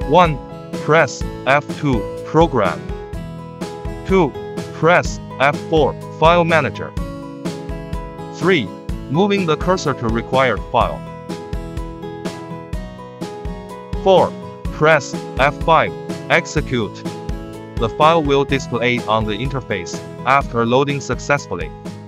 1. Press F2, Program. 2. Press F4, File Manager. 3. Moving the cursor to required file. 4. Press F5, Execute. The file will display on the interface after loading successfully.